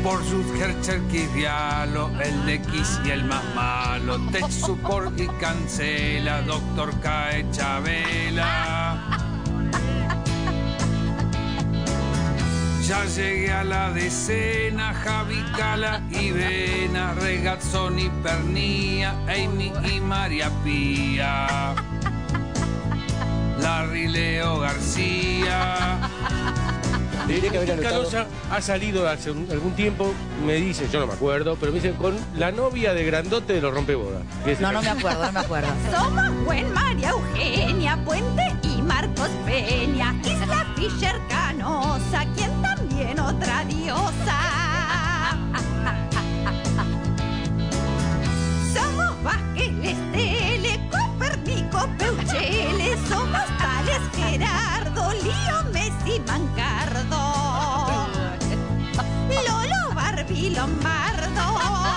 Borsus, Dialo, el de Kiss y el más malo. Tech Support y cancela, Doctor Cae Chabela. Ya llegué a la decena, Javi, Cala y Vena, Regazzoni y Pernía, Amy y María Pía. Larry, Leo, García. Canosa ha salido hace algún tiempo, me dice, yo no me acuerdo, pero me dice con la novia de Grandote de los Rompebodas. No me acuerdo, no me acuerdo. Somos Buen, María Eugenia, Puente y Marcos Peña, Isla Fischer Canosa, quien también otra diosa. Somos Vázquez, Lestele, Copérnico, Peuchele, somos Tales, Gerardo, Lío, Messi, Mancardo, Lolo, Barbie, Lombardo.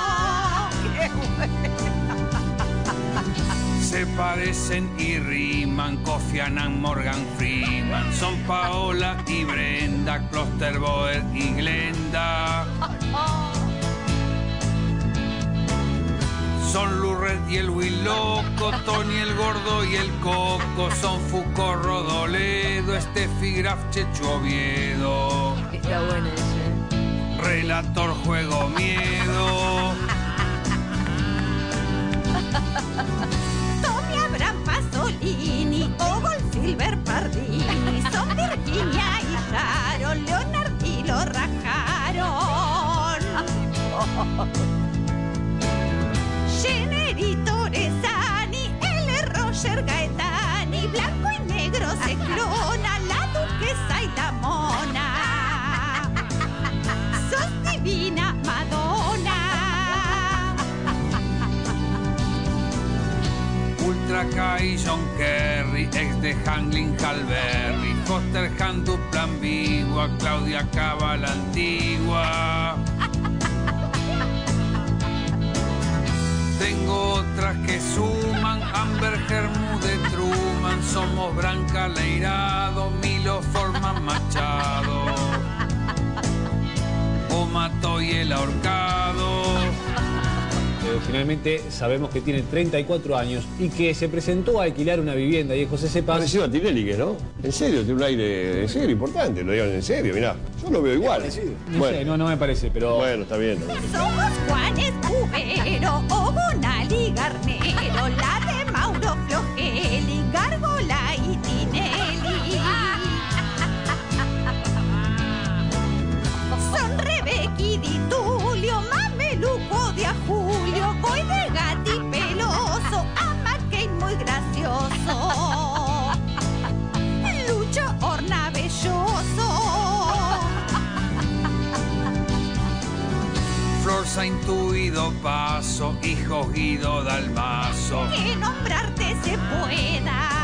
Se parecen y riman, Kofi Annan, Morgan Freeman. Son Paola y Brenda, Klosterboer y Glenda. Son Lurret y el Huiloco, Tony el Gordo y el Coco. Son Foucault, Rodoledo, Steffi Graf, Chechu Oviedo. Está bueno ese. Relator, Juego Miedo. Tommy Abraham Pasolini, Ogol Silver Pardini, son Virginia y Sharon, Leonard y lo rajaron. Generito Rezani, L. Roger Gaetani, blanco y negro se clona, la duquesa y la mona. Sos divina Madonna. Ultra K y John Kerry, ex de Hanglin Halberry, Foster Han, dupla ambigua, Claudia Cava la antigua. Tengo otras que suman, Amber Germú de Truman, somos Branca Leirado, Milo Forman Machado, o Mató y el ahorcado. Finalmente sabemos que tiene 34 años y que se presentó a alquilar una vivienda. Y José Sepas... Parecido a Tinelli, que ¿no? En serio, tiene un aire en serio importante, lo digan en serio, mirá. Yo lo veo igual. No sé, no me parece, pero... Bueno, está bien. Somos Juanes Cubero, Ogonali Garnero, la de Mauro Flogeli, Gárgola y Tinelli. Son Rebequi Di Tulio, Mameluco de a Julio, Voy de Gatti Peloso, a McCain muy gracioso, Lucho Horna Belloso. Florza Intuido Paso, hijo Guido Dalmazo. Que nombrarte se pueda.